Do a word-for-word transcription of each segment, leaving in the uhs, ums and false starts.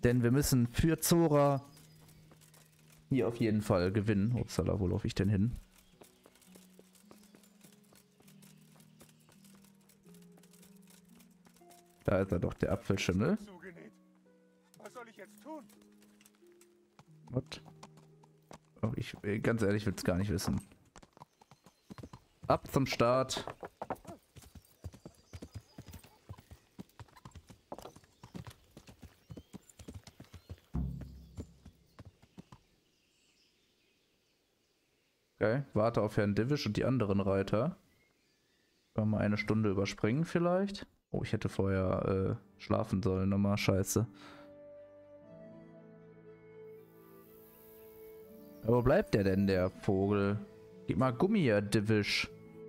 Denn wir müssen für Zora hier auf jeden Fall gewinnen. Upsala, wo laufe ich denn hin? Da ist er doch, der Apfelschimmel. Was soll ich jetzt tun? What? Oh, ich, ganz ehrlich, will es gar nicht wissen. Ab zum Start. Okay, warte auf Herrn Divish und die anderen Reiter. Können wir mal eine Stunde überspringen vielleicht? Oh, ich hätte vorher äh, schlafen sollen, nochmal scheiße. Aber wo bleibt der denn, der Vogel? Gib mal Gummi, Herr Divish.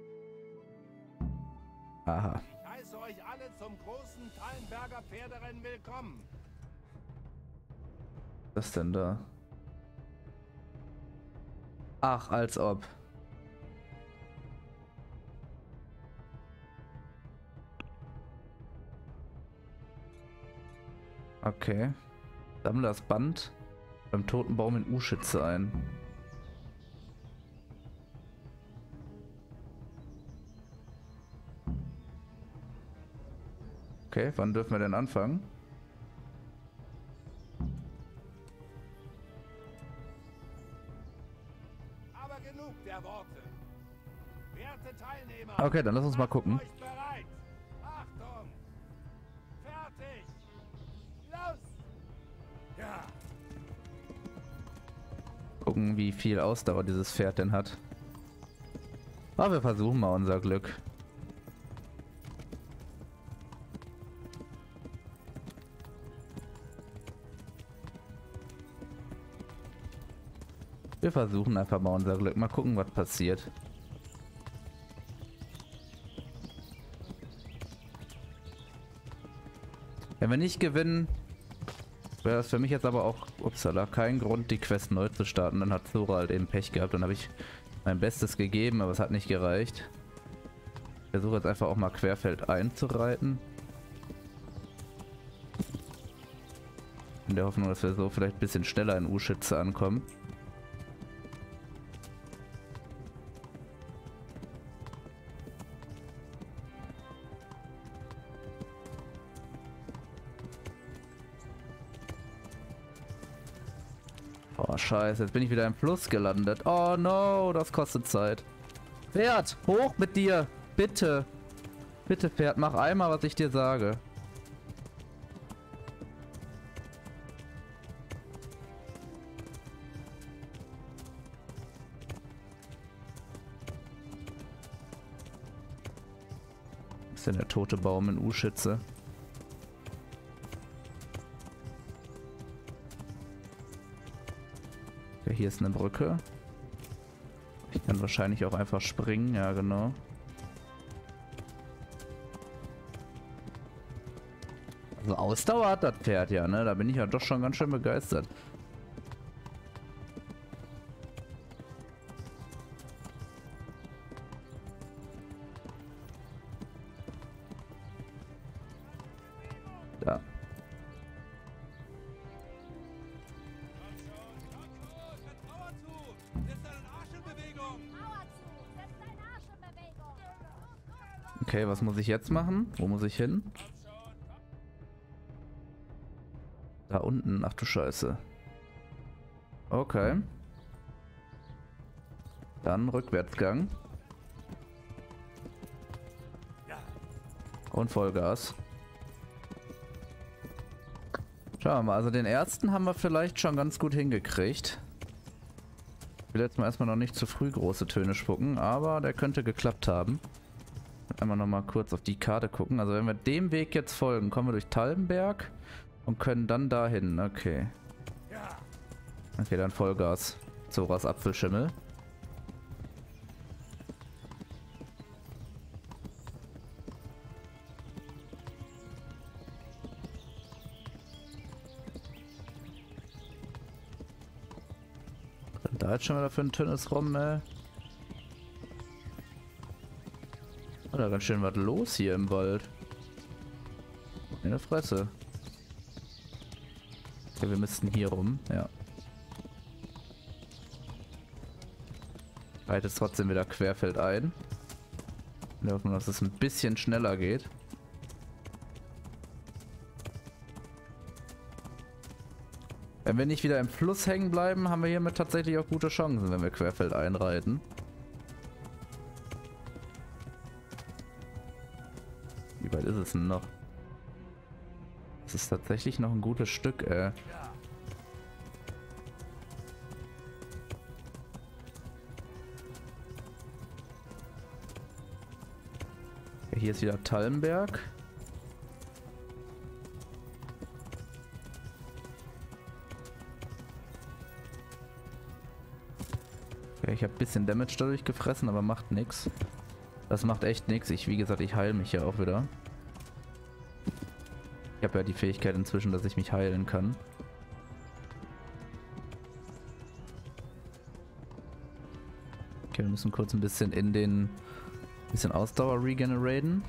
Aha. Ich heiße euch alle zum großen Tallenberger Pferderennen willkommen. Was ist denn da? Ach, als ob. Okay. Sammle das Band beim toten Baum in Uschitze ein. Okay, wann dürfen wir denn anfangen? Aber genug der Worte. Werte Teilnehmer. Okay, dann lass uns mal gucken. Macht euch bereit. Achtung. Fertig. Los. Ja. Gucken, wie viel Ausdauer dieses Pferd denn hat. Aber wir versuchen mal unser Glück. Wir versuchen einfach mal unser Glück. Mal gucken, was passiert. Wenn wir nicht gewinnen, wäre das für mich jetzt aber auch, upsala, kein Grund, die Quest neu zu starten. Dann hat Zora halt eben Pech gehabt. Dann habe ich mein Bestes gegeben, aber es hat nicht gereicht. Ich versuche jetzt einfach auch mal querfeld einzureiten. In der Hoffnung, dass wir so vielleicht ein bisschen schneller in Uschitze ankommen. Oh, scheiße, jetzt bin ich wieder im Fluss gelandet. Oh no, das kostet Zeit. Pferd, hoch mit dir. Bitte. Bitte, Pferd, mach einmal, was ich dir sage. Was ist denn der tote Baum in Uschitze? Okay, hier ist eine Brücke. Ich kann wahrscheinlich auch einfach springen, ja genau. Also Ausdauer hat das Pferd ja, ne? Da bin ich ja doch schon ganz schön begeistert. Da. Okay, was muss ich jetzt machen? Wo muss ich hin? Da unten. Ach du Scheiße. Okay. Dann Rückwärtsgang. Und Vollgas. Schauen wir mal. Also den ersten haben wir vielleicht schon ganz gut hingekriegt. Ich will jetzt mal erstmal noch nicht zu früh große Töne spucken, aber der könnte geklappt haben. Einmal noch mal kurz auf die Karte gucken. Also wenn wir dem Weg jetzt folgen, kommen wir durch Tallenberg und können dann dahin. Okay. Okay, dann Vollgas. Zoras Apfelschimmel. Und da jetzt schon wieder für ein Tönnes rum, ey. Oh, da ganz schön was los hier im Wald. In der Fresse. Okay, wir müssten hier rum, ja. Reitet trotzdem wieder querfeldein. Wir hoffen, dass es ein bisschen schneller geht. Wenn wir nicht wieder im Fluss hängen bleiben, haben wir hiermit tatsächlich auch gute Chancen, wenn wir querfeldein reiten. Wie weit ist es denn noch? Es ist tatsächlich noch ein gutes Stück, ey. Hier ist wieder Tallenberg. Okay, ich habe ein bisschen Damage dadurch gefressen, aber macht nichts. Das macht echt nichts. Ich, wie gesagt, ich heile mich ja auch wieder. Ich habe ja die Fähigkeit inzwischen, dass ich mich heilen kann. Okay, wir müssen kurz ein bisschen in den... bisschen Ausdauer regeneraten.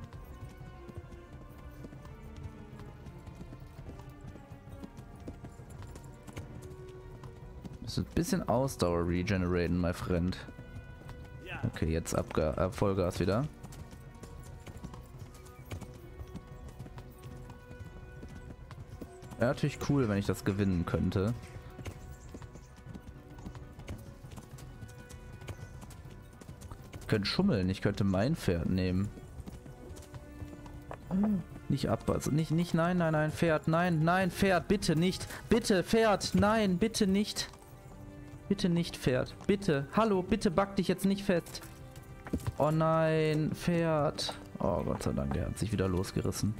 Ein bisschen Ausdauer regeneraten, my friend. Okay, jetzt Abga äh, Vollgas wieder. Wäre natürlich cool, wenn ich das gewinnen könnte. Ich könnte schummeln, ich könnte mein Pferd nehmen. Nicht ab, also nicht, nicht, nein, nein, nein, Pferd, nein, nein, Pferd, bitte nicht, bitte, Pferd, nein, bitte nicht. Bitte nicht, Pferd, bitte, hallo, bitte back dich jetzt nicht fest. Oh nein, Pferd. Oh Gott sei Dank, der hat sich wieder losgerissen.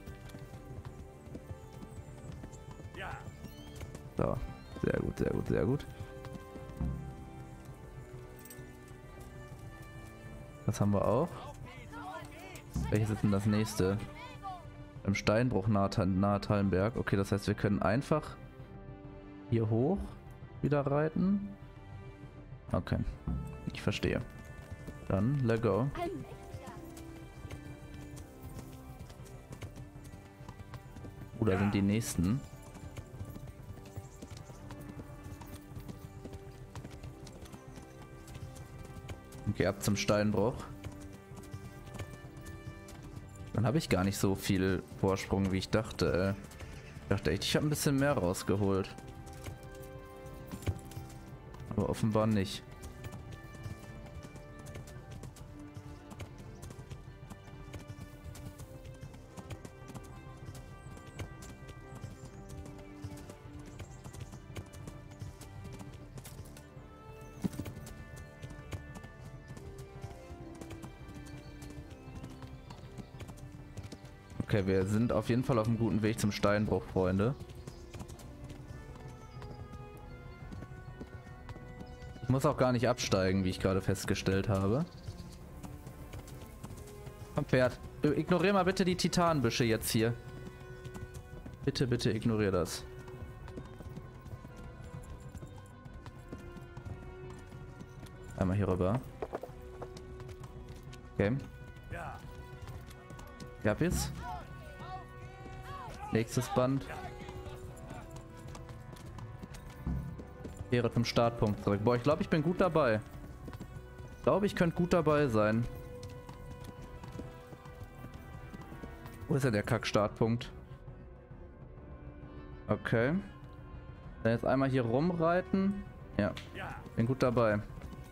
So, sehr gut, sehr gut, sehr gut. Das haben wir auch. Welches ist denn das nächste? Im Steinbruch nahe, nahe Tallenberg. Okay, das heißt, wir können einfach hier hoch wieder reiten. Okay, ich verstehe. Dann, let go. Oh, da sind die nächsten. Okay, ab zum Steinbruch. Dann habe ich gar nicht so viel Vorsprung, wie ich dachte. Ich dachte echt, ich habe ein bisschen mehr rausgeholt. Aber offenbar nicht. Okay, wir sind auf jeden Fall auf einem guten Weg zum Steinbruch, Freunde. Ich muss auch gar nicht absteigen, wie ich gerade festgestellt habe. Komm, Pferd. Ignorier mal bitte die Titanbüsche jetzt hier. Bitte, bitte ignorier das. Einmal hier rüber. Okay. Ja, bis. Nächstes Band. Wäre zum Startpunkt zurück. Boah, ich glaube, ich bin gut dabei. Ich glaube, ich könnte gut dabei sein. Wo ist ja der Kack-Startpunkt? Okay. Dann jetzt einmal hier rumreiten. Ja, bin gut dabei.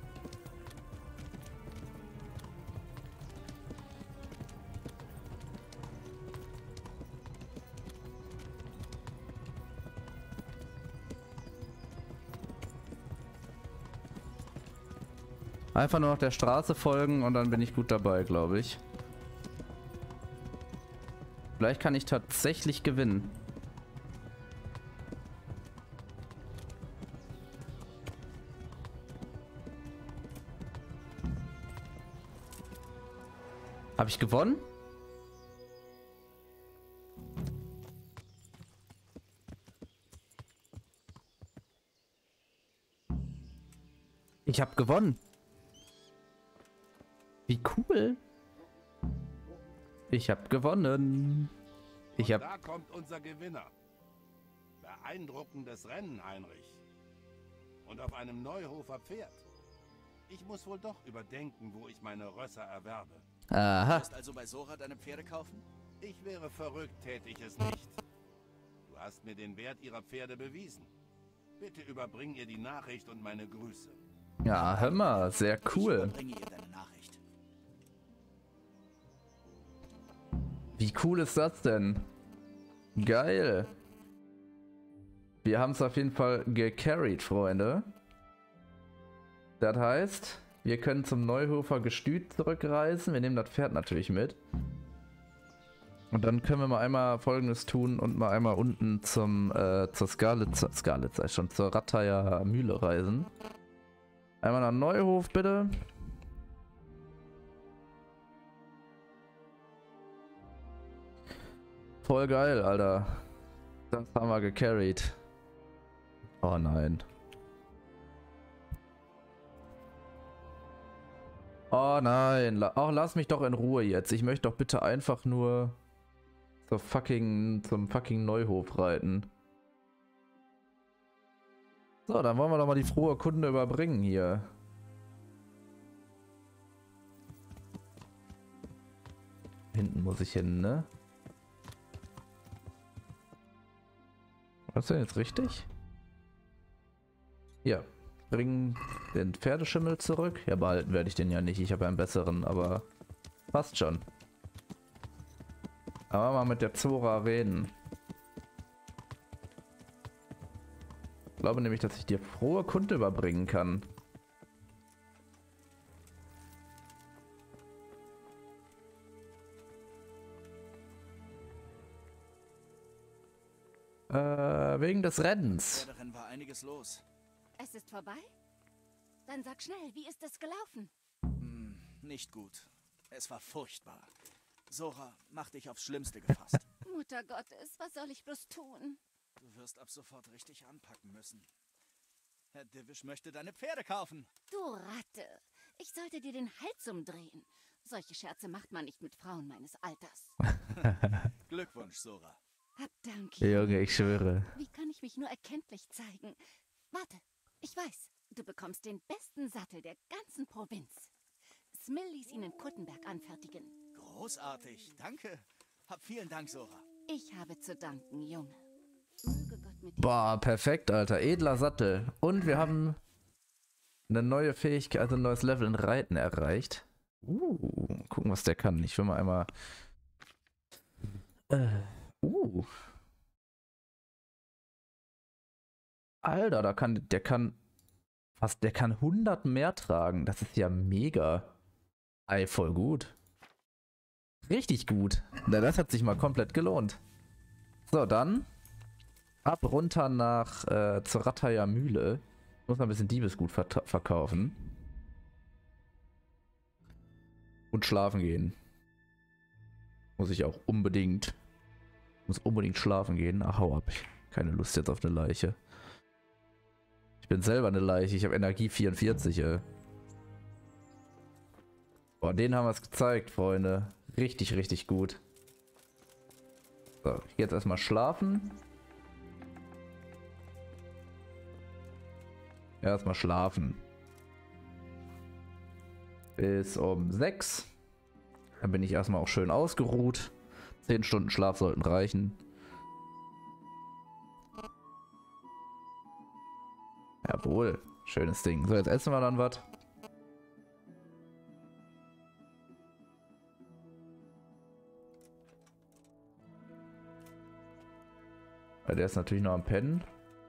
Einfach nur noch der Straße folgen und dann bin ich gut dabei, glaube ich. Vielleicht kann ich tatsächlich gewinnen. Habe ich gewonnen? Ich habe gewonnen. Wie cool. Ich habe gewonnen. Ich habe... Da kommt unser Gewinner. Beeindruckendes Rennen, Heinrich. Und auf einem Neuhofer Pferd. Ich muss wohl doch überdenken, wo ich meine Rösser erwerbe. Aha. Du wirst also bei Sora deine Pferde kaufen? Ich wäre verrückt, täte ich es nicht. Du hast mir den Wert ihrer Pferde bewiesen. Bitte überbring ihr die Nachricht und meine Grüße. Ja, hör mal, sehr Ich cool. überbringe ihr deine Nachricht. Wie cool ist das denn? Geil. Wir haben es auf jeden Fall gecarried, Freunde. Das heißt, wir können zum Neuhofer Gestüt zurückreisen. Wir nehmen das Pferd natürlich mit. Und dann können wir mal einmal Folgendes tun und mal einmal unten zum äh, zur Skalitzer, Skalitzer schon zur Rattayer Mühle reisen. Einmal nach Neuhof, bitte. Voll geil, Alter. Das haben wir gecarried. Oh nein. Oh nein. La oh, lass mich doch in Ruhe jetzt. Ich möchte doch bitte einfach nur zur fucking, zum fucking Neuhof reiten. So, dann wollen wir doch mal die frohe Kunde überbringen hier. Hinten muss ich hin, ne? Was ist denn jetzt richtig? Ja, bringen den Pferdeschimmel zurück. Ja, behalten werde ich den ja nicht. Ich habe ja einen besseren, aber passt schon. Aber mal mit der Zora reden. Ich glaube nämlich, dass ich dir frohe Kunde überbringen kann. Äh, wegen des Rennens. Pferderennen war einiges los. Es ist vorbei? Dann sag schnell, wie ist es gelaufen? Hm, nicht gut. Es war furchtbar. Sora, mach dich aufs Schlimmste gefasst. Mutter Gottes, was soll ich bloß tun? Du wirst ab sofort richtig anpacken müssen. Herr Divish möchte deine Pferde kaufen. Du Ratte, ich sollte dir den Hals umdrehen. Solche Scherze macht man nicht mit Frauen meines Alters. Glückwunsch, Sora. Hab Dank. Junge, ich schwöre. Wie kann ich mich nur erkenntlich zeigen? Warte, ich weiß, du bekommst den besten Sattel der ganzen Provinz. Smill ließ ihn in Kuttenberg anfertigen. Großartig, danke. Hab vielen Dank, Sora. Ich habe zu danken, Junge. Möge Gott mit dir. Boah, perfekt, Alter. Edler Sattel. Und wir haben eine neue Fähigkeit, also ein neues Level in Reiten erreicht. Uh, gucken, was der kann. Ich will mal einmal... Äh, uh. Alter, da kann, der kann... Was, der kann hundert mehr tragen. Das ist ja mega. Ey, voll gut. Richtig gut. Na, das hat sich mal komplett gelohnt. So, dann... Ab runter nach äh, zur Rattayer Mühle. Muss man ein bisschen Diebesgut ver verkaufen. Und schlafen gehen. Muss ich auch unbedingt. Muss unbedingt schlafen gehen. Ach, hau ab. Ich hab keine Lust jetzt auf eine Leiche. Ich bin selber eine Leiche. Ich habe Energie vierundvierzig, ey. Boah, denen haben wir es gezeigt, Freunde. Richtig, richtig gut. So, jetzt erstmal schlafen. Erstmal schlafen. Bis um sechs. Dann bin ich erstmal auch schön ausgeruht. zehn Stunden Schlaf sollten reichen. Jawohl. Schönes Ding. So, jetzt essen wir dann was. Der ist natürlich noch am Pennen.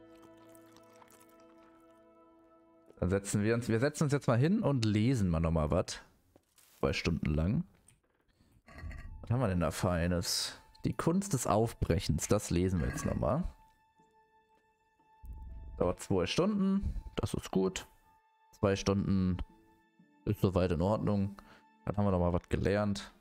Dann setzen wir uns, wir setzen uns jetzt mal hin und lesen mal nochmal was. Zwei Stunden lang. Was haben wir denn da Feines? Die Kunst des Aufbrechens, das lesen wir jetzt nochmal. Dauert zwei Stunden, das ist gut. Zwei Stunden ist soweit in Ordnung. Dann haben wir nochmal was gelernt.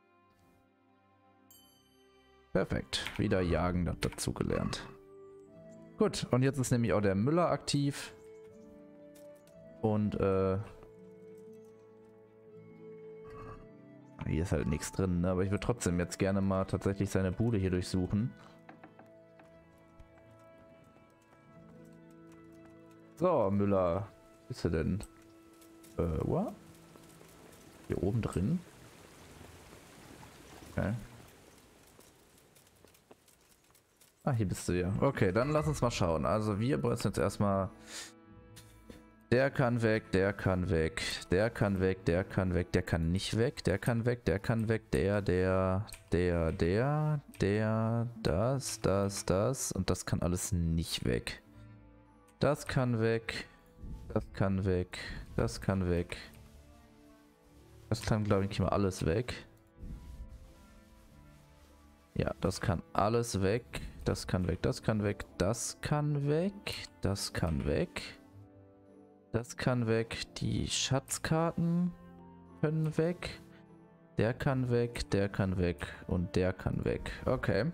Perfekt, wieder Jagen dazu gelernt. Gut, und jetzt ist nämlich auch der Müller aktiv. Und äh, hier ist halt nichts drin, ne? Aber ich würde trotzdem jetzt gerne mal tatsächlich seine Bude hier durchsuchen. So, Müller. Wo bist du denn? Äh, what? Hier oben drin? Okay. Ah, hier bist du ja. Okay, dann lass uns mal schauen. Also wir müssen jetzt erstmal... Der kann weg, der kann weg, der kann weg, der kann weg, der kann nicht weg, der kann weg, der kann weg, der, der, der, der, der, das, das, das und das kann alles nicht weg. Das kann weg, das kann weg, das kann weg. Das kann, glaube ich, mal alles weg. Ja, das kann alles weg, das kann weg, das kann weg, das kann weg, das kann weg. Das kann weg, die Schatzkarten können weg, der kann weg, der kann weg und der kann weg. Okay.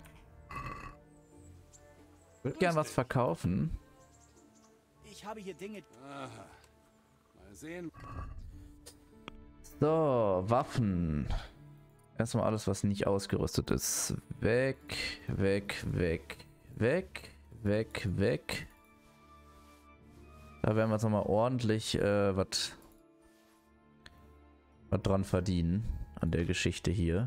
Ich würde gern was verkaufen. Ich habe hier Dinge... Aha. Mal sehen. So, Waffen. Erstmal alles, was nicht ausgerüstet ist. Weg, weg, weg, weg, weg, weg. Da werden wir jetzt nochmal ordentlich äh, was dran verdienen an der Geschichte hier.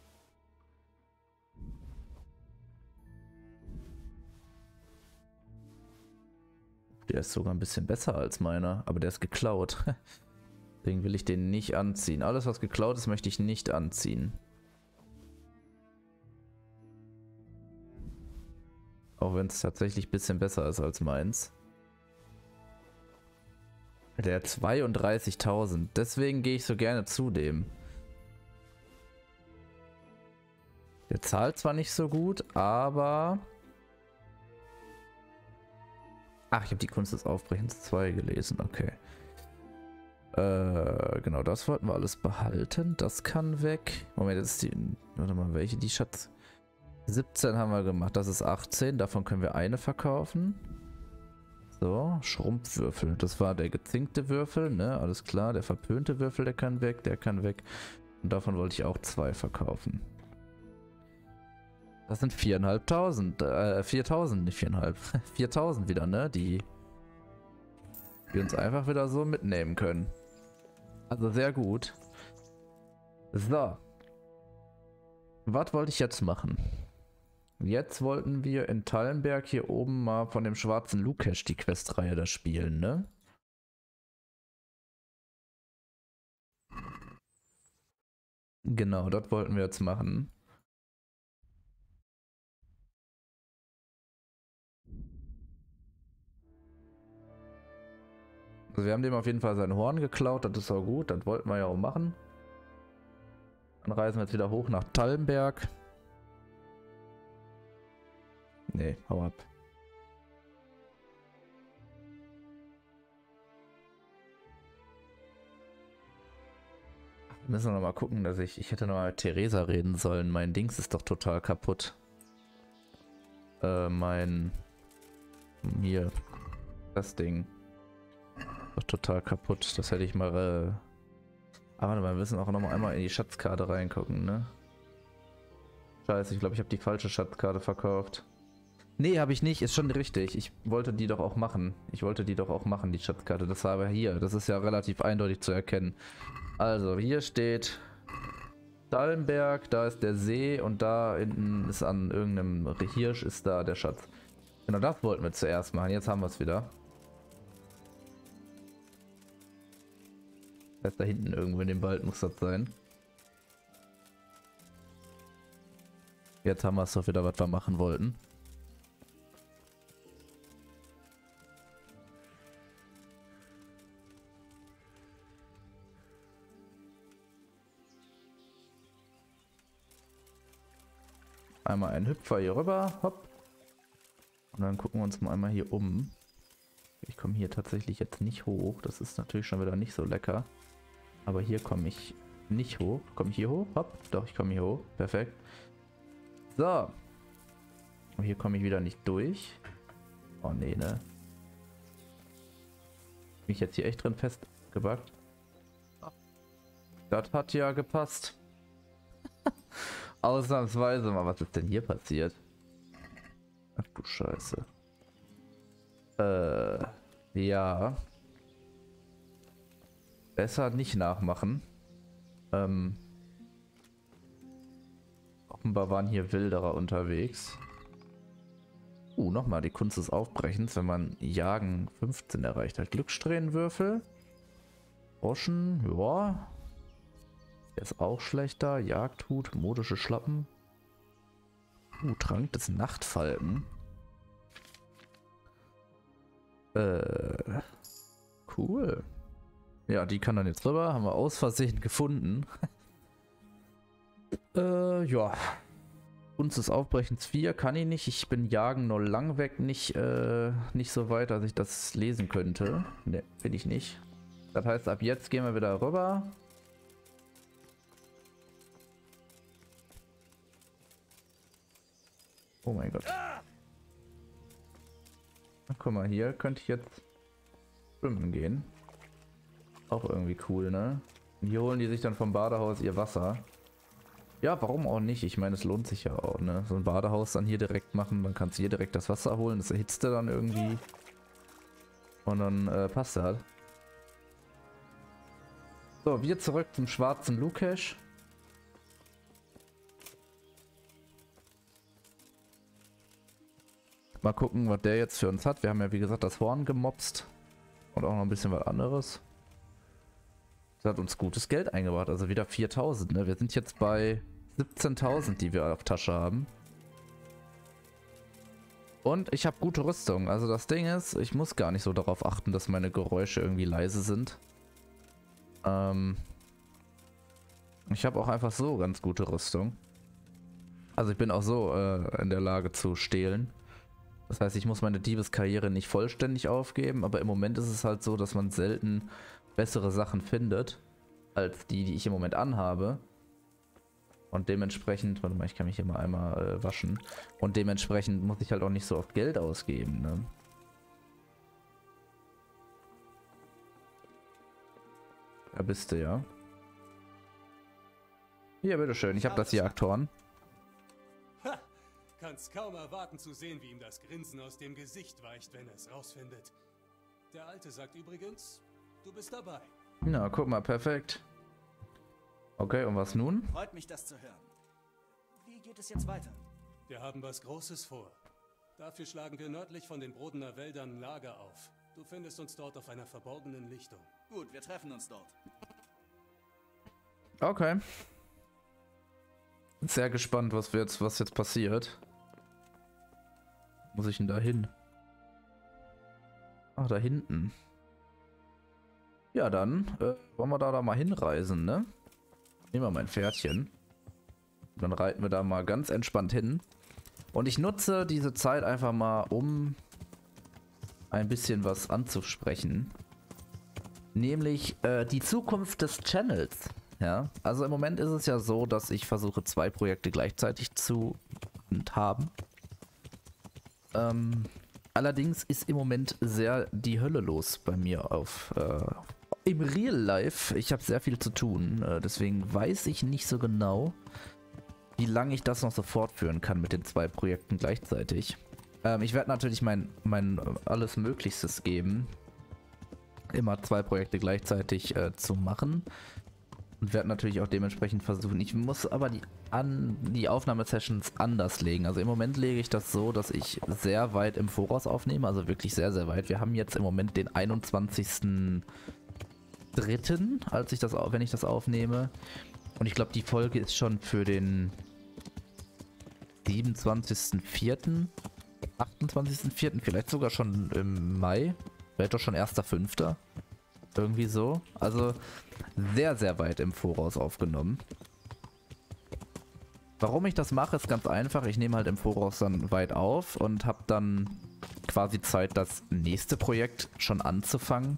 Der ist sogar ein bisschen besser als meiner, aber der ist geklaut. Deswegen will ich den nicht anziehen. Alles, was geklaut ist, möchte ich nicht anziehen. Auch wenn es tatsächlich ein bisschen besser ist als meins. Der zweiunddreißigtausend. Deswegen gehe ich so gerne zu dem. Der zahlt zwar nicht so gut, aber... Ach, ich habe die Kunst des Aufbrechens zwei gelesen. Okay. Äh, genau, das wollten wir alles behalten. Das kann weg. Moment, das ist die... Warte mal, welche? Die Schatz... siebzehn haben wir gemacht. Das ist achtzehn. Davon können wir eine verkaufen. So, Schrumpfwürfel. Das war der gezinkte Würfel, ne? Alles klar. Der verpönte Würfel, der kann weg, der kann weg. Und davon wollte ich auch zwei verkaufen. Das sind viertausendfünfhundert. Äh, viertausend, nicht viereinhalb. viertausend wieder, ne? Die wir uns einfach wieder so mitnehmen können. Also sehr gut. So. Was wollte ich jetzt machen? Jetzt wollten wir in Tallenberg hier oben mal von dem schwarzen Lukesh die Questreihe da spielen, ne? Genau, das wollten wir jetzt machen. Also wir haben dem auf jeden Fall sein Horn geklaut, das ist auch gut, das wollten wir ja auch machen. Dann reisen wir jetzt wieder hoch nach Tallenberg. Nee, hau ab. Wir müssen noch mal gucken, dass ich... Ich hätte noch mal mit Theresa reden sollen. Mein Dings ist doch total kaputt. Äh, mein... Hier. Das Ding. Doch total kaputt. Das hätte ich mal... Äh... Aber warte mal, wir müssen auch noch mal einmal in die Schatzkarte reingucken, ne? Scheiße, ich glaube, ich habe die falsche Schatzkarte verkauft. Nee, habe ich nicht. Ist schon richtig. Ich wollte die doch auch machen. Ich wollte die doch auch machen, die Schatzkarte. Das war aber hier. Das ist ja relativ eindeutig zu erkennen. Also, hier steht Tallenberg, da ist der See und da hinten ist an irgendeinem Hirsch ist da der Schatz. Genau, das wollten wir zuerst machen. Jetzt haben wir es wieder. Das heißt, da hinten irgendwo in dem Wald muss das sein. Jetzt haben wir es doch wieder, was wir machen wollten. Einmal einen Hüpfer hier rüber, hopp. Und dann gucken wir uns mal einmal hier um. Ich komme hier tatsächlich jetzt nicht hoch. Das ist natürlich schon wieder nicht so lecker. Aber hier komme ich nicht hoch. Komme ich hier hoch? Hopp. Doch, ich komme hier hoch. Perfekt. So. Und hier komme ich wieder nicht durch. Oh nee, ne? Bin ich jetzt hier echt drin festgebackt? Das hat ja gepasst. Ausnahmsweise mal. Was ist denn hier passiert? Ach du Scheiße. Äh. Ja. Besser nicht nachmachen. Ähm. Offenbar waren hier Wilderer unterwegs. Uh, nochmal die Kunst des Aufbrechens, wenn man Jagen fünfzehn erreicht hat. Glückssträhnenwürfel. Groschen, ja. Der ist auch schlechter. Jagdhut, modische Schlappen. Uh, Trank des Nachtfalken. Äh. Cool. Ja, die kann dann jetzt rüber. Haben wir aus Versehen gefunden. äh, ja. Kunst des Aufbrechens vier kann ich nicht. Ich bin Jagen nur lang weg. Nicht, äh, nicht so weit, dass ich das lesen könnte. Ne, bin ich nicht. Das heißt, ab jetzt gehen wir wieder rüber. Oh mein Gott. Ach, guck mal, hier könnte ich jetzt schwimmen gehen. Auch irgendwie cool, ne? Und hier holen die sich dann vom Badehaus ihr Wasser. Ja, warum auch nicht? Ich meine, es lohnt sich ja auch, ne? So ein Badehaus dann hier direkt machen, dann kannst du hier direkt das Wasser holen, das erhitzt du dann irgendwie. Und dann äh, passt das. So, wir zurück zum schwarzen Lukesh. Mal gucken, was der jetzt für uns hat. Wir haben ja, wie gesagt, das Horn gemopst. Und auch noch ein bisschen was anderes. Das hat uns gutes Geld eingebracht. Also wieder viertausend. Ne? Wir sind jetzt bei siebzehntausend, die wir auf Tasche haben. Und ich habe gute Rüstung. Also das Ding ist, ich muss gar nicht so darauf achten, dass meine Geräusche irgendwie leise sind. Ähm ich habe auch einfach so ganz gute Rüstung. Also ich bin auch so äh, in der Lage zu stehlen. Das heißt, ich muss meine Diebeskarriere nicht vollständig aufgeben, aber im Moment ist es halt so, dass man selten bessere Sachen findet, als die, die ich im Moment anhabe. Und dementsprechend, warte mal, ich kann mich hier mal einmal äh, waschen. Und dementsprechend muss ich halt auch nicht so oft Geld ausgeben, ne? Da bist du ja. Hier, bitteschön, ich habe das Jagdhorn. Ha! Kann's kaum erwarten zu sehen, wie ihm das Grinsen aus dem Gesicht weicht, wenn er es rausfindet. Der Alte sagt übrigens, du bist dabei. Na, guck mal, perfekt. Okay, und was nun? Freut mich, das zu hören. Wie geht es jetzt weiter? Wir haben was Großes vor. Dafür schlagen wir nördlich von den Brodener Wäldern ein Lager auf. Du findest uns dort auf einer verborgenen Lichtung. Gut, wir treffen uns dort. Okay. Sehr gespannt, was jetzt, was jetzt passiert. Wo muss ich denn da hin? Ach, da hinten. Ja, dann äh, wollen wir da, da mal hinreisen, ne? Nehmen wir mein Pferdchen. Dann reiten wir da mal ganz entspannt hin. Und ich nutze diese Zeit einfach mal, um ein bisschen was anzusprechen. Nämlich äh, die Zukunft des Channels. Ja, also im Moment ist es ja so, dass ich versuche, zwei Projekte gleichzeitig zu haben. Ähm, allerdings ist im Moment sehr die Hölle los bei mir auf äh, im Real Life. Ich habe sehr viel zu tun, äh, deswegen weiß ich nicht so genau, wie lange ich das noch so fortführen kann mit den zwei Projekten gleichzeitig. Ähm, ich werde natürlich mein, mein alles Möglichstes geben, immer zwei Projekte gleichzeitig äh, zu machen. Und werde natürlich auch dementsprechend versuchen. Ich muss aber die, an, die Aufnahmesessions anders legen. Also im Moment lege ich das so, dass ich sehr weit im Voraus aufnehme. Also wirklich sehr, sehr weit. Wir haben jetzt im Moment den einundzwanzigsten dritten als ich das, wenn ich das aufnehme. Und ich glaube, die Folge ist schon für den siebenundzwanzigsten vierten achtundzwanzigsten vierten vielleicht sogar schon im Mai. Vielleicht doch schon erster fünfter Irgendwie so. Also sehr, sehr weit im Voraus aufgenommen. Warum ich das mache, ist ganz einfach. Ich nehme halt im Voraus dann weit auf und habe dann quasi Zeit, das nächste Projekt schon anzufangen.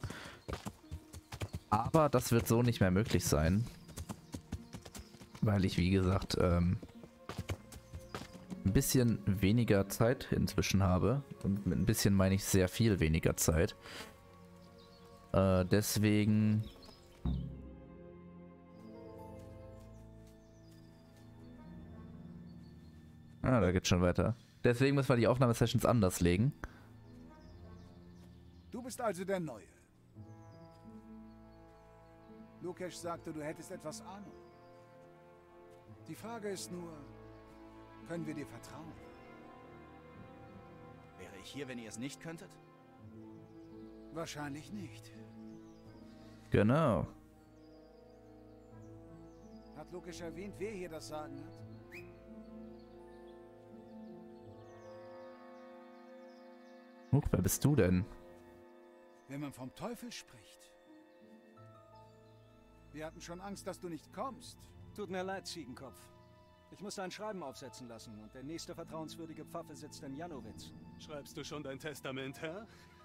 Aber das wird so nicht mehr möglich sein. Weil ich, wie gesagt, ähm, ein bisschen weniger Zeit inzwischen habe. Und mit ein bisschen meine ich sehr viel weniger Zeit. Äh, deswegen... Ah, da geht's schon weiter. Deswegen müssen wir die Aufnahmesessions anders legen. bist also der Neue. Lukesh sagte, du hättest etwas Ahnung. Die Frage ist nur, können wir dir vertrauen? Wäre ich hier, wenn ihr es nicht könntet? Wahrscheinlich nicht. Genau. Hat Lukesh erwähnt, wer hier das Sagen hat? Huch, wer bist du denn? Wenn man vom Teufel spricht. Wir hatten schon Angst, dass du nicht kommst. Tut mir leid, Ziegenkopf. Ich musste ein Schreiben aufsetzen lassen und der nächste vertrauenswürdige Pfaffe sitzt in Janowitz. Schreibst du schon dein Testament, Herr?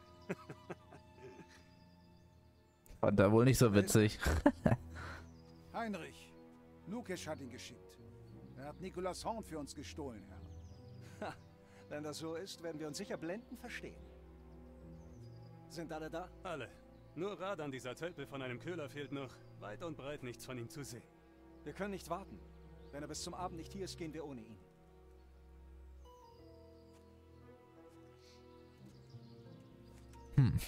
Fand er wohl nicht so witzig. Heinrich, Lukesh hat ihn geschickt. Er hat Nikolas Horn für uns gestohlen, Herr. Ha, wenn das so ist, werden wir uns sicher blendend verstehen. Sind alle da? Alle. Nur Radan, dieser Tölpel von einem Köhler, fehlt noch. Weit und breit nichts von ihm zu sehen. Wir können nicht warten. Wenn er bis zum Abend nicht hier ist, gehen wir ohne ihn. Hm.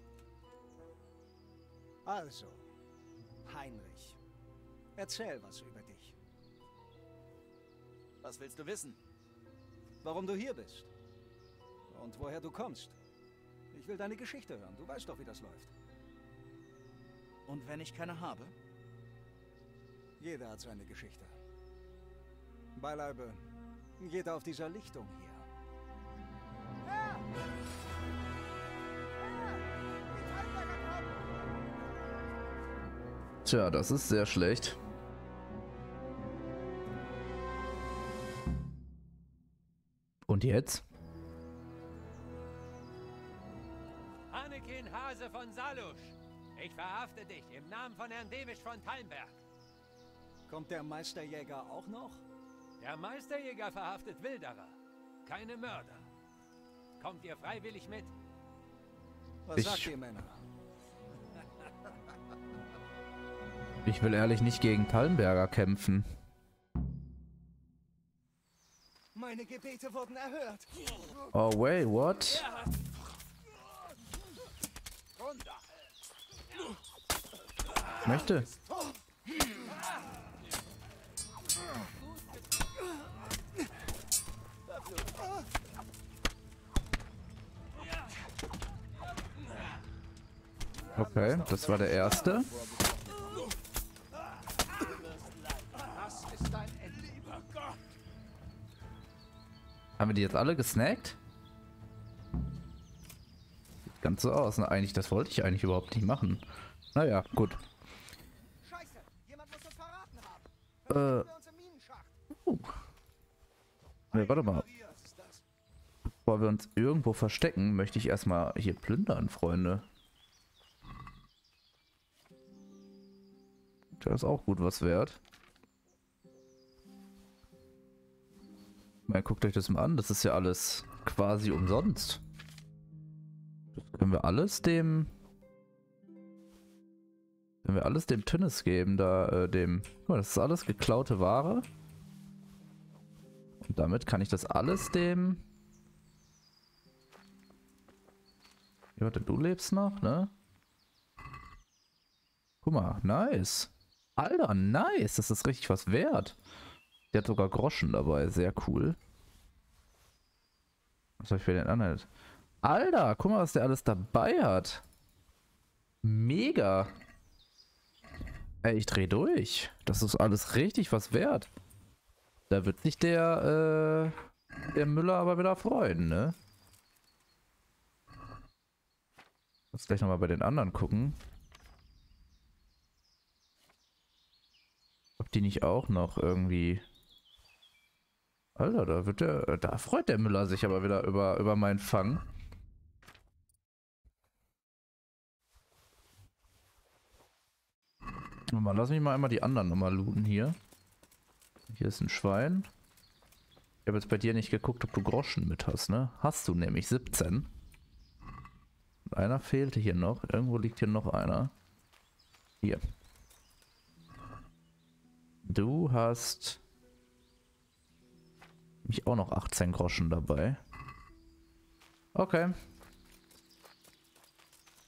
Also, Heinrich, erzähl was über dich. Was willst du wissen? Warum du hier bist. Und woher du kommst. Ich will deine Geschichte hören. Du weißt doch, wie das läuft. Und wenn ich keine habe? Jeder hat seine Geschichte. Beileibe, jeder auf dieser Lichtung hier. Tja, das ist sehr schlecht. Und jetzt? Anakin Hase von Salusch. Ich verhafte dich im Namen von Herrn Dewisch von Talmberg. Kommt der Meisterjäger auch noch? Der Meisterjäger verhaftet Wilderer, keine Mörder. Kommt ihr freiwillig mit? Was Ich- sagt ihr, Männer? Ich will ehrlich nicht gegen Talmberger kämpfen. Meine Gebete wurden erhört. Oh wait, what? Ich möchte. Okay, das war der erste. Haben wir die jetzt alle gesnackt? Sieht ganz so aus. Na, eigentlich, das wollte ich eigentlich überhaupt nicht machen. Naja, gut. Scheiße, jemand muss uns verraten haben. Äh. Wir uns im Minenschacht. Uh. Ne, warte mal. Bevor wir uns irgendwo verstecken, möchte ich erstmal hier plündern, Freunde. Das ist auch gut was wert. Ich meine, guckt euch das mal an, das ist ja alles quasi umsonst. Das können wir alles dem... Können wir alles dem Tünnes geben, da äh, dem... Guck mal, das ist alles geklaute Ware. Und damit kann ich das alles dem... Ja, warte, du lebst noch, ne? Guck mal, nice. Alter, nice. Das ist richtig was wert. Der hat sogar Groschen dabei. Sehr cool. Was habe ich für den anderen? Alter, guck mal, was der alles dabei hat. Mega. Ey, ich dreh durch. Das ist alles richtig was wert. Da wird sich der, äh, der Müller aber wieder freuen, ne? Muss gleich nochmal bei den anderen gucken. Ob die nicht auch noch irgendwie... Alter, da wird der... Da freut der Müller sich aber wieder über, über meinen Fang. Mal, lass mich mal einmal die anderen nochmal looten hier. Hier ist ein Schwein. Ich habe jetzt bei dir nicht geguckt, ob du Groschen mit hast, ne? Hast du nämlich siebzehn. Und einer fehlte hier noch. Irgendwo liegt hier noch einer. Hier. Du hast mich auch noch achtzehn Groschen dabei. Okay.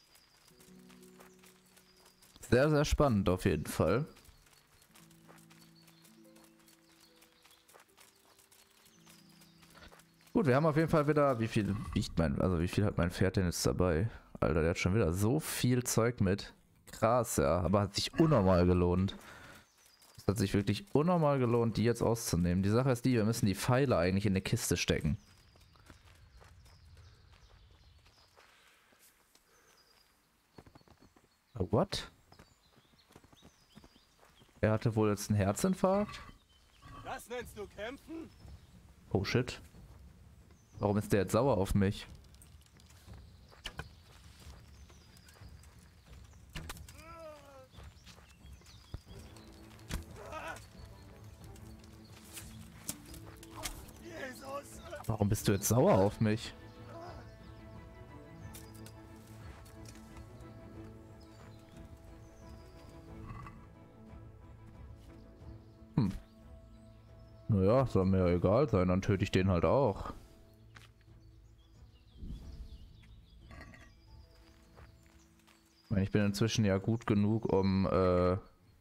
Sehr, sehr spannend auf jeden Fall. Gut, wir haben auf jeden Fall wieder, wie viel wiegt mein, also wie viel hat mein Pferd denn jetzt dabei? Alter, der hat schon wieder so viel Zeug mit. Krass, ja, aber hat sich unnormal gelohnt. Es hat sich wirklich unnormal gelohnt, die jetzt auszunehmen. Die Sache ist die, wir müssen die Pfeile eigentlich in eine Kiste stecken. What? Er hatte wohl jetzt einen Herzinfarkt? Das nennst du kämpfen? Oh shit. Warum ist der jetzt sauer auf mich? Warum bist du jetzt sauer auf mich? Hm. Naja, soll mir ja egal sein, dann töte ich den halt auch. Ich meine, ich bin inzwischen ja gut genug, um, äh...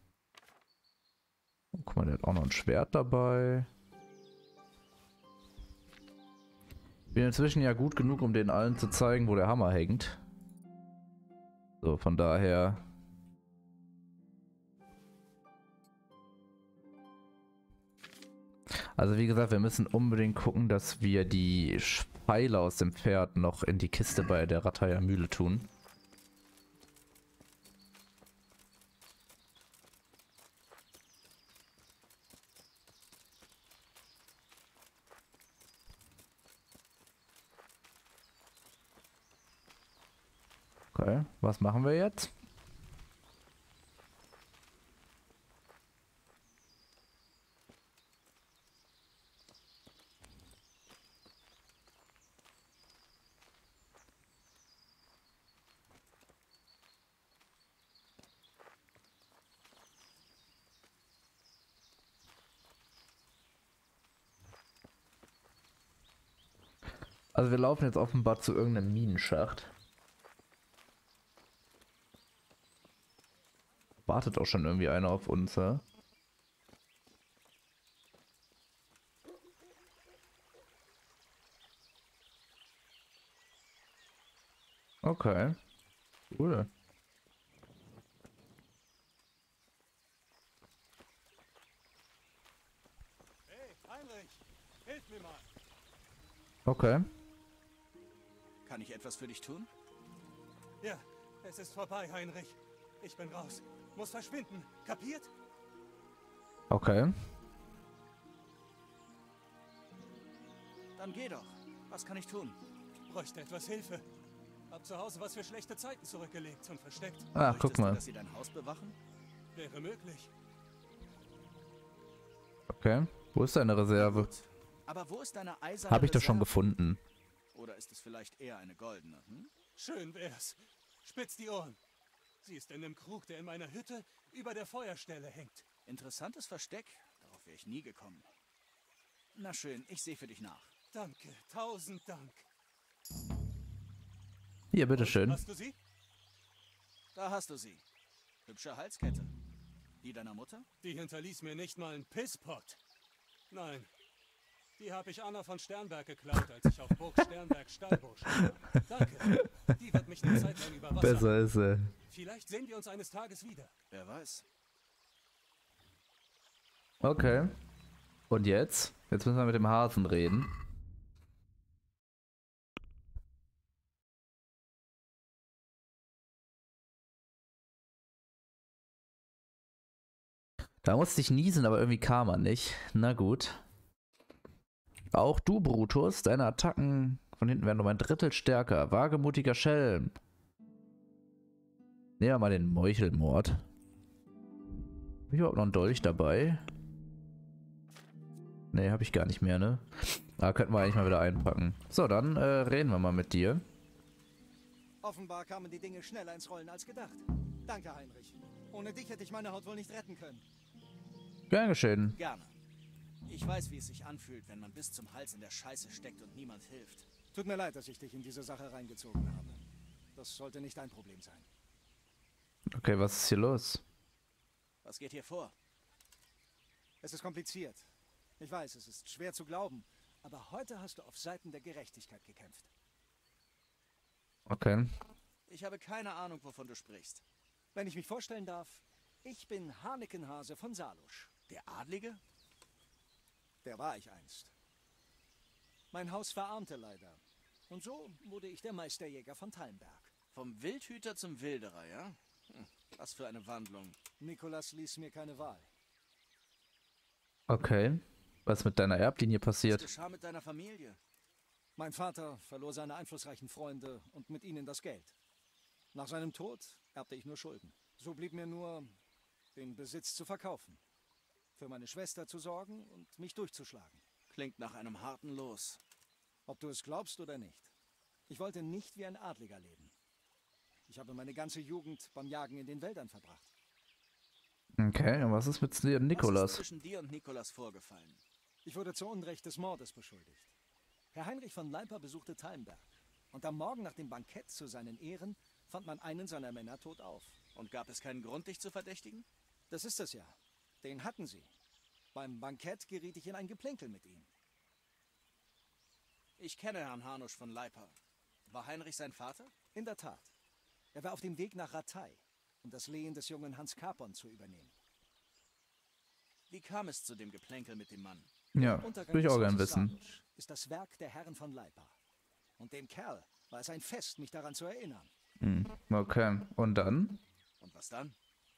oh, guck mal, der hat auch noch ein Schwert dabei. Ich bin inzwischen ja gut genug, um den allen zu zeigen, wo der Hammer hängt. So, von daher... Also wie gesagt, wir müssen unbedingt gucken, dass wir die Pfeile aus dem Pferd noch in die Kiste bei der Rataya Mühle tun. Okay, was machen wir jetzt? Also wir laufen jetzt offenbar zu irgendeinem Minenschacht. Wartet auch schon irgendwie einer auf uns, ja? Okay. Cool. Hey, Heinrich, hilf mir mal. Okay. Kann ich etwas für dich tun? Ja, es ist vorbei, Heinrich. Ich bin raus. Muss verschwinden. Kapiert? Okay. Dann geh doch. Was kann ich tun? Bräuchte etwas Hilfe. Hab zu Hause was für schlechte Zeiten zurückgelegt und versteckt. Ah, guck Möchtest du, mal. dass sie dein Haus bewachen? Wäre möglich. Okay. Wo ist deine Reserve? Gut. Aber wo ist deine eiserne Habe ich doch schon Reserve? gefunden. Oder ist es vielleicht eher eine goldene? Hm? Schön wär's. Spitz die Ohren. Sie ist in dem Krug, der in meiner Hütte über der Feuerstelle hängt. Interessantes Versteck. Darauf wäre ich nie gekommen. Na schön, ich sehe für dich nach. Danke, tausend Dank. Hier, bitteschön. Hast du sie? Da hast du sie. Hübsche Halskette. Die deiner Mutter? Die hinterließ mir nicht mal einen Pisspot. Nein, die habe ich Anna von Sternberg geklaut, als ich auf Burg Sternberg Stallbursch war. Danke. Die wird mich eine Zeit lang über Wasser. Besser ist er. Vielleicht sehen wir uns eines Tages wieder. Wer weiß. Okay. Und jetzt? Jetzt müssen wir mit dem Hasen reden. Da musste ich niesen, aber irgendwie kam er nicht. Na gut. Auch du, Brutus, deine Attacken von hinten werden um ein Drittel stärker. Wagemutiger Schelm. Nehmen wir mal den Meuchelmord. Habe ich überhaupt noch einen Dolch dabei? Ne, habe ich gar nicht mehr, ne? Da könnten wir eigentlich mal wieder einpacken. So, dann äh, reden wir mal mit dir. Offenbar kamen die Dinge schneller ins Rollen als gedacht. Danke, Heinrich. Ohne dich hätte ich meine Haut wohl nicht retten können. Gern geschehen. Gerne. Ich weiß, wie es sich anfühlt, wenn man bis zum Hals in der Scheiße steckt und niemand hilft. Tut mir leid, dass ich dich in diese Sache reingezogen habe. Das sollte nicht dein Problem sein. Okay, was ist hier los? Was geht hier vor? Es ist kompliziert. Ich weiß, es ist schwer zu glauben. Aber heute hast du auf Seiten der Gerechtigkeit gekämpft. Okay. Ich habe keine Ahnung, wovon du sprichst. Wenn ich mich vorstellen darf, ich bin Hanekenhase von Salusch. Der Adlige? Der war ich einst. Mein Haus verarmte leider. Und so wurde ich der Meisterjäger von Talmberg. Vom Wildhüter zum Wilderer, ja? Hm, was für eine Wandlung. Nikolas ließ mir keine Wahl. Okay. Was ist mit deiner Erblinie Was passiert? geschah mit deiner Familie? Mein Vater verlor seine einflussreichen Freunde und mit ihnen das Geld. Nach seinem Tod erbte ich nur Schulden. So blieb mir nur, den Besitz zu verkaufen, für meine Schwester zu sorgen und mich durchzuschlagen. Klingt nach einem harten Los. Ob du es glaubst oder nicht. Ich wollte nicht wie ein Adliger leben. Ich habe meine ganze Jugend beim Jagen in den Wäldern verbracht. Okay, und was ist mit dir und Was Nikolas? ist zwischen dir und Nikolas vorgefallen? Ich wurde zu Unrecht des Mordes beschuldigt. Herr Heinrich von Leiper besuchte Talmberg. Und am Morgen nach dem Bankett zu seinen Ehren fand man einen seiner Männer tot auf. Und gab es keinen Grund, dich zu verdächtigen? Das ist es ja. Den hatten sie. Beim Bankett geriet ich in ein Geplänkel mit ihm. Ich kenne Herrn Hanusch von Leiper. War Heinrich sein Vater? In der Tat. Er war auf dem Weg nach Ratay, um das Lehen des jungen Hans Capon zu übernehmen. Wie kam es zu dem Geplänkel mit dem Mann? Ja, Untergang würde ich des auch gern Hauses wissen. Salusch ist das Werk der Herren von Leipa. Und dem Kerl war es ein Fest, mich daran zu erinnern. Hm, okay, und dann? Und was dann?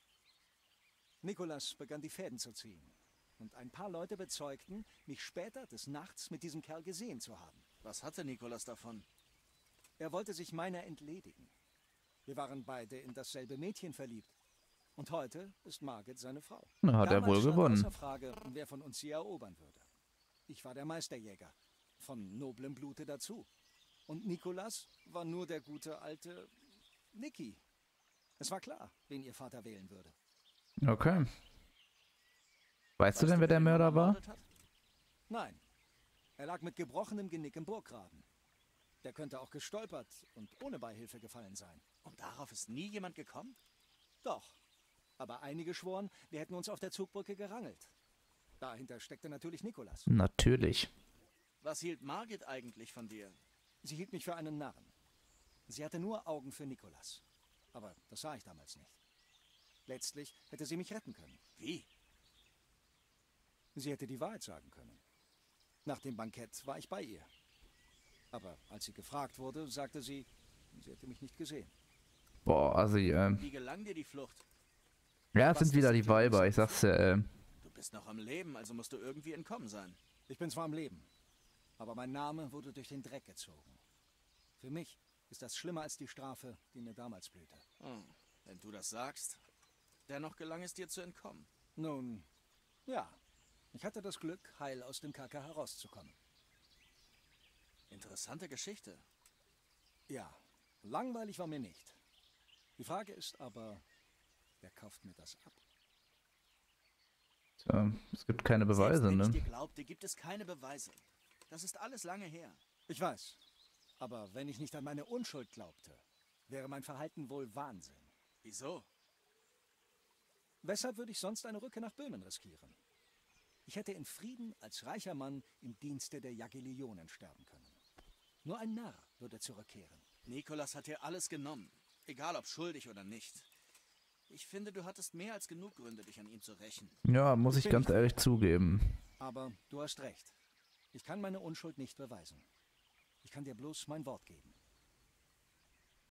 Nikolas begann die Fäden zu ziehen. Und ein paar Leute bezeugten, mich später des Nachts mit diesem Kerl gesehen zu haben. Was hatte Nikolas davon? Er wollte sich meiner entledigen. Wir waren beide in dasselbe Mädchen verliebt. Und heute ist Margit seine Frau. Na, hat er Damals wohl stand gewonnen. außer Frage, wer von uns sie erobern würde. Ich war der Meisterjäger, von noblem Blute dazu. Und Nikolas war nur der gute alte Niki. Es war klar, wen ihr Vater wählen würde. Okay. Weißt du denn, wer der Mörder war? Hat? Nein, er lag mit gebrochenem Genick im Burggraben. Der könnte auch gestolpert und ohne Beihilfe gefallen sein. Und darauf ist nie jemand gekommen? Doch, aber einige schworen, wir hätten uns auf der Zugbrücke gerangelt. Dahinter steckte natürlich Nikolas. Natürlich. Was hielt Margit eigentlich von dir? Sie hielt mich für einen Narren. Sie hatte nur Augen für Nikolas. Aber das sah ich damals nicht. Letztlich hätte sie mich retten können. Wie? Sie hätte die Wahrheit sagen können. Nach dem Bankett war ich bei ihr. Aber als sie gefragt wurde, sagte sie, sie hätte mich nicht gesehen. Boah, also, ähm. Wie gelang dir die Flucht? Ja, es Was sind wieder ist die die Weiber, ich sag's ja, ähm. Du bist noch am Leben, also musst du irgendwie entkommen sein. Ich bin zwar am Leben, aber mein Name wurde durch den Dreck gezogen. Für mich ist das schlimmer als die Strafe, die mir damals blühte. Hm, wenn du das sagst. Dennoch gelang es dir zu entkommen. Nun, ja. Ich hatte das Glück, heil aus dem Kerker herauszukommen. Interessante Geschichte. Ja, langweilig war mir nicht. Die Frage ist aber, wer kauft mir das ab? Tja, es gibt keine Beweise, Selbst wenn ne? ich dir glaubte, gibt es keine Beweise. Das ist alles lange her. Ich weiß. Aber wenn ich nicht an meine Unschuld glaubte, wäre mein Verhalten wohl Wahnsinn. Wieso? Weshalb würde ich sonst eine Rückkehr nach Böhmen riskieren? Ich hätte in Frieden als reicher Mann im Dienste der Jagiellionen sterben können. Nur ein Narr würde zurückkehren. Nikolas hat dir alles genommen. Egal ob schuldig oder nicht. Ich finde, du hattest mehr als genug Gründe, dich an ihm zu rächen. Ja, muss Ich ich bin ganz nicht ehrlich zugeben. Aber du hast recht. Ich kann meine Unschuld nicht beweisen. Ich kann dir bloß mein Wort geben.